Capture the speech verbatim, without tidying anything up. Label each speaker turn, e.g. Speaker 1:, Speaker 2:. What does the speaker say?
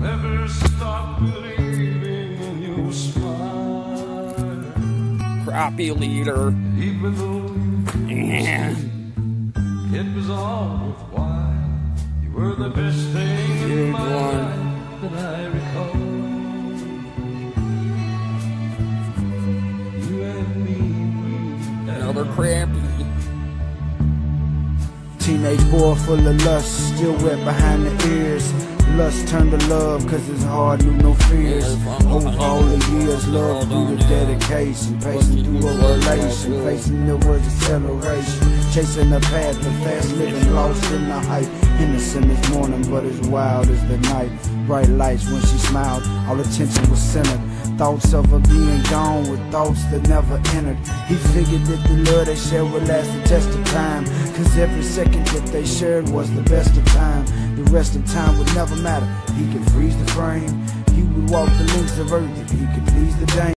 Speaker 1: never stop believing in your smile.
Speaker 2: Crappie leader.
Speaker 1: Even though
Speaker 2: Yeah.
Speaker 1: it was all worthwhile, you were the best thing in
Speaker 2: Good
Speaker 1: my
Speaker 2: one.
Speaker 1: life that I recall. You and me, we
Speaker 2: Another crappie.
Speaker 3: Teenage boy full of lust, still wet behind the ears. Lust turned to love, cause his heart knew no fears. Over all the years, love grew to dedication. Pacing through a relation, facing the words acceleration. Chasing the path of fast living, lost in the hype. Innocent as morning, but as wild as the night. Bright lights when she smiled, all attention was centered. Thoughts of her being gone with thoughts that never entered. He figured that the love they shared would last the test of time, cause every second that they shared was the best of time. The rest of time would never matter. He could freeze the frame, he would walk the lengths of earth if he could please the dame.